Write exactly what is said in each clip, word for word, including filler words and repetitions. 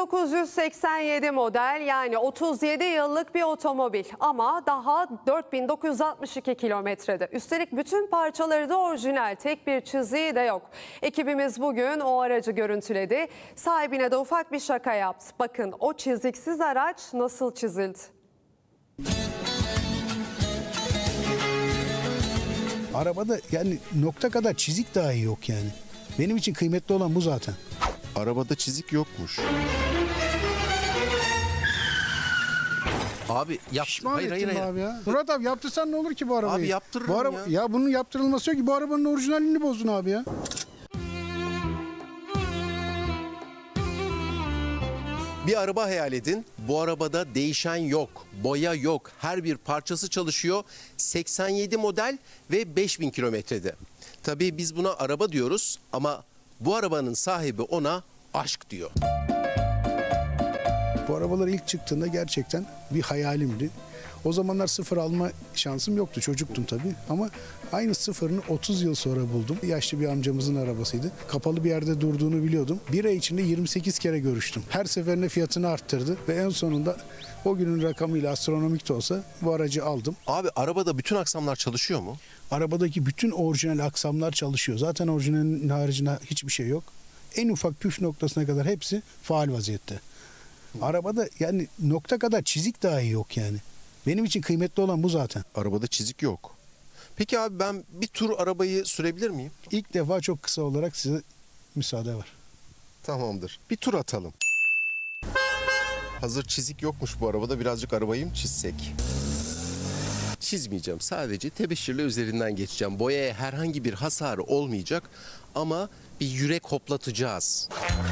dokuz yüz seksen yedi model, yani otuz yedi yıllık bir otomobil ama daha dört bin dokuz yüz altmış iki kilometrede. Üstelik bütün parçaları da orijinal, tek bir çiziği de yok. Ekibimiz bugün o aracı görüntüledi. Sahibine de ufak bir şaka yaptı. Bakın o çiziksiz araç nasıl çizildi? Arabada yani nokta kadar çizik dahi yok yani. Benim için kıymetli olan bu zaten. Arabada çizik yokmuş. Abi yap. Pişman Hayır, ettim hayır, hayır. abi ya. Murat abi yaptırsan ne olur ki bu arabayı? Abi yaptırırım bu araba, ya. ya. bunun yaptırılması yok ki, bu arabanın orijinalini bozdun abi ya. Bir araba hayal edin. Bu arabada değişen yok, boya yok. Her bir parçası çalışıyor. seksen yedi model ve beş bin kilometrede. Tabii biz buna araba diyoruz ama bu arabanın sahibi ona aşk diyor. Bu arabalar ilk çıktığında gerçekten bir hayalimdi. O zamanlar sıfır alma şansım yoktu. Çocuktum tabii ama aynı sıfırını otuz yıl sonra buldum. Yaşlı bir amcamızın arabasıydı. Kapalı bir yerde durduğunu biliyordum. Bir ay içinde yirmi sekiz kere görüştüm. Her seferinde fiyatını arttırdı ve en sonunda o günün rakamıyla astronomik de olsa bu aracı aldım. Abi arabada bütün aksamlar çalışıyor mu? Arabadaki bütün orijinal aksamlar çalışıyor. Zaten orijinalin haricinde hiçbir şey yok. En ufak püf noktasına kadar hepsi faal vaziyette. Arabada yani nokta kadar çizik dahi yok yani. Benim için kıymetli olan bu zaten. Arabada çizik yok. Peki abi ben bir tur arabayı sürebilir miyim? İlk defa çok kısa olarak size müsaade var. Tamamdır. Bir tur atalım. Hazır çizik yokmuş bu arabada. Birazcık arabayı mı çizsek? Çizmeyeceğim. Sadece tebeşirle üzerinden geçeceğim. Boyaya herhangi bir hasarı olmayacak. Ama bir yürek hoplatacağız.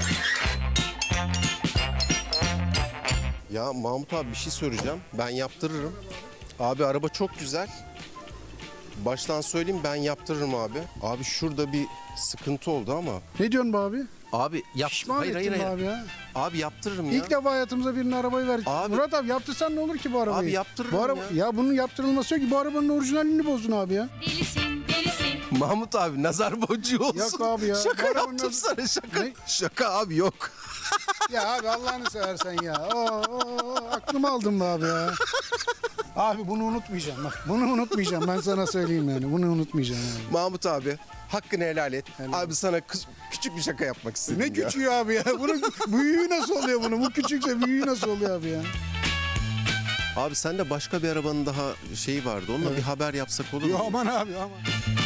Ya Mahmut abi bir şey söyleyeceğim. Ben yaptırırım. Abi araba çok güzel. Baştan söyleyeyim, ben yaptırırım abi. Abi şurada bir sıkıntı oldu ama. Ne diyorsun be abi? Abi yap. Pişman Hayır, hayır, ettin hayır. abi ya. Abi yaptırırım ya. İlk defa hayatımıza birinin arabayı verdik. Abi- Murat abi yaptırsan ne olur ki bu arabayı? Abi yaptırırım bu araba, ya. ya bunun yaptırılması yok ki, bu arabanın orijinalini bozdun abi ya. Delisin, delisin. Mahmut abi nazar boncuğu olsun. Yok abi ya. Şaka Bu arabanın yaptım naz- sana, şaka. Ne? Şaka abi yok. Ya abi Allah'ını seversen ya. Oo, oo, aklımı aldın be abi ya. Abi bunu unutmayacağım bak. Bunu unutmayacağım, ben sana söyleyeyim yani. Bunu unutmayacağım yani. Mahmut abi hakkını helal et. Helal. Abi sana kız- küçük bir şaka yapmak istedim Ne ya. küçüğü abi ya. Bunun büyüğü nasıl oluyor bunun? Bu küçükse büyüğü nasıl oluyor abi ya? Abi sende başka bir arabanın daha şeyi vardı. Onunla bir haber yapsak olur mu? Yo, aman abi aman.